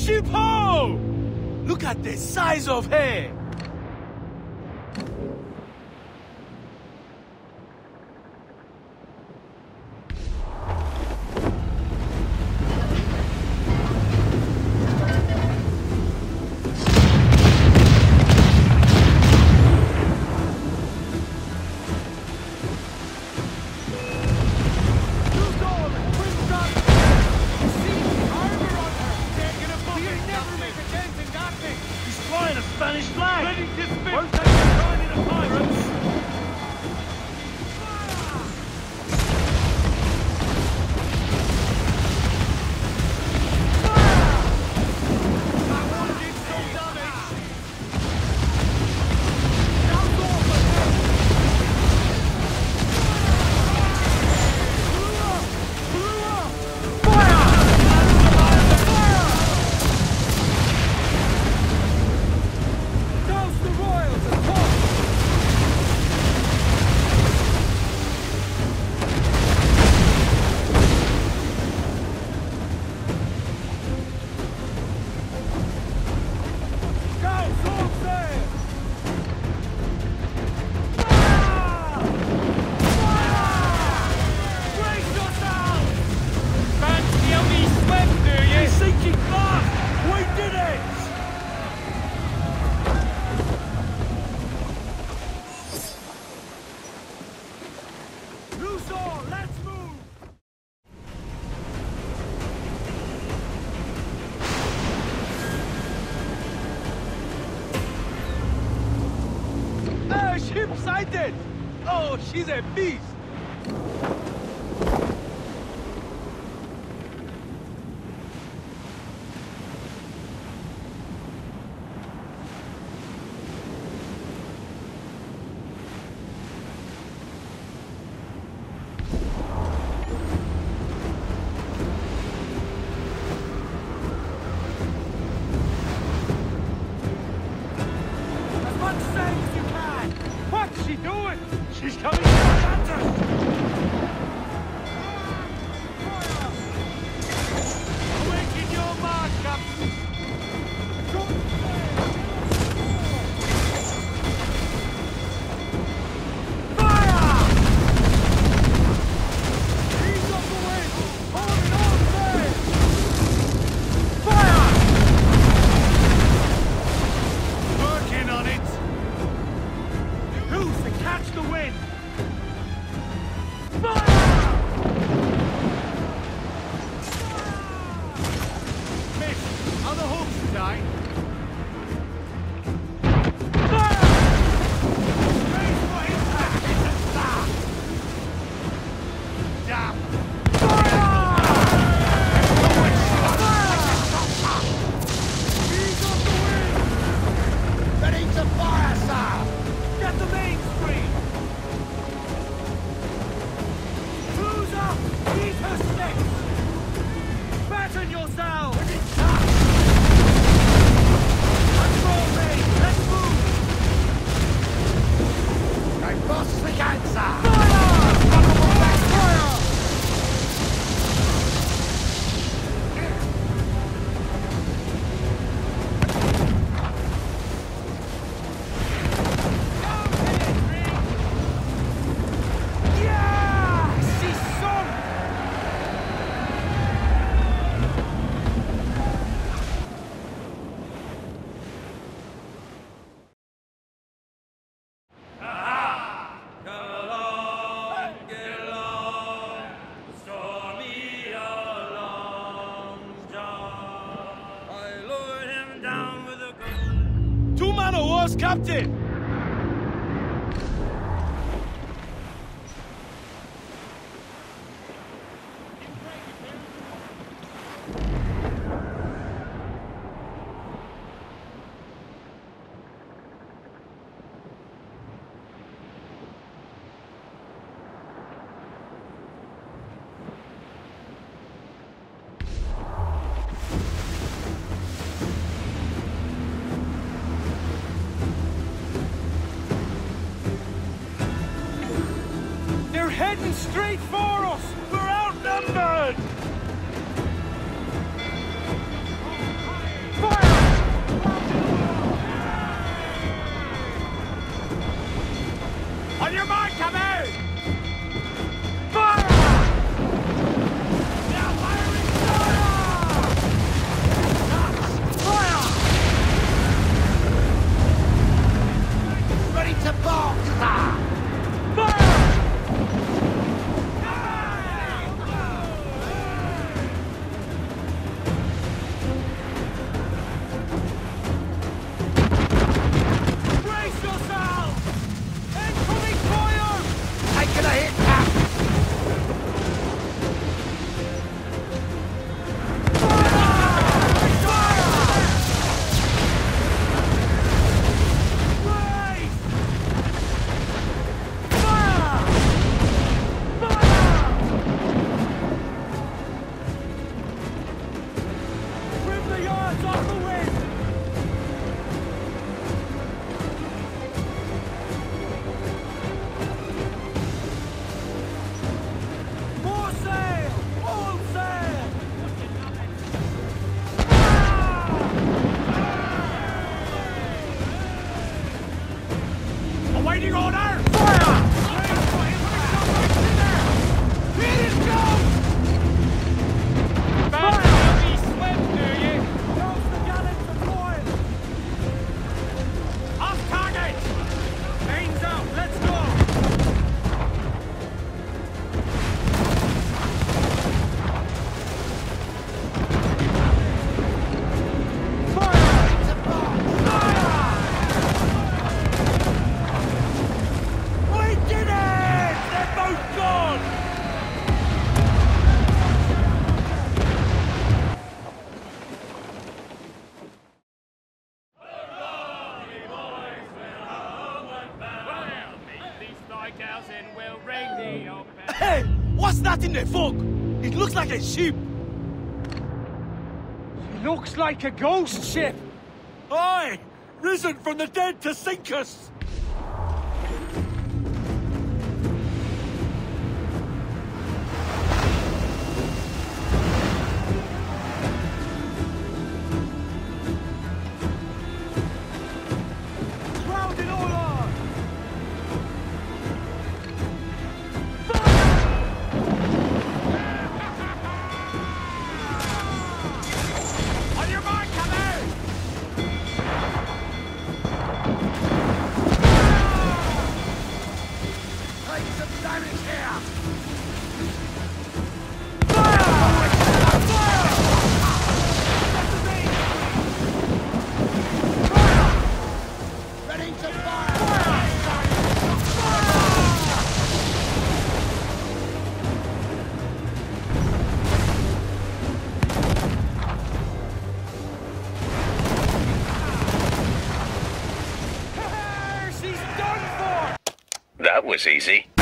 Ship ho! Look at the size of her! Spanish flag! Ready to spit! Won't take the time in the pirates! Sighted! Oh, she's a beast! As much sail as you can! What's she doing? She's coming at us! Awaken your mark, Captain! Fire! He's off the wind! Hold on, sail! Fire! Working on it! Who's to catch the wind? Fire! Miss, are the hooks tight? Fire! Raise for impact! It's a start! Damn! Fire! Fire! He's off the wind! Ready to fire, sir! Get the main screen! Who's up? Eat her sticks! Batten yourselves! Control me! Let's move! I boss the cancer! Fire! Fire! Two-man of war's captain! They're heading straight for us! We're outnumbered! What in the fog? It looks like a ship. It looks like a ghost ship. Aye! Risen from the dead to sink us! Grounded all on. On your mark, come out! Take some damage here! Ready to fire! She's done for. That was easy.